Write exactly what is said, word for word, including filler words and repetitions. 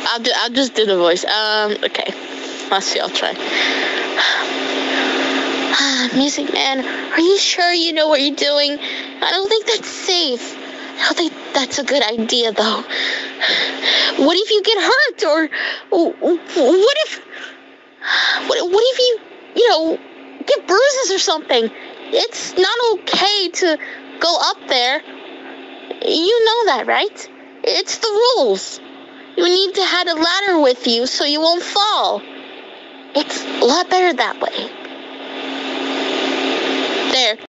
I'll do. I'll just do the voice. Um. Okay. Let's see. I'll try. Music Man, are you sure you know what you're doing? I don't think that's safe. I don't think that's a good idea, though. What if you get hurt, or what if, what, what if you, you know, get bruises or something? It's not okay to go up there. You know that, right? It's the rules. You need to have a ladder with you so you won't fall. It's a lot better that way. There.